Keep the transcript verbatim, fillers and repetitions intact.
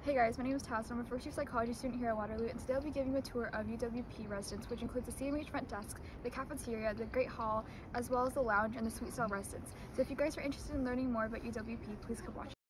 Hey guys, my name is Tasneen. I'm a first year psychology student here at Waterloo, and today I'll be giving you a tour of U W P residence, which includes the C M H front desk, the cafeteria, the Great Hall, as well as the lounge and the suite style residence. So if you guys are interested in learning more about U W P, please come watch.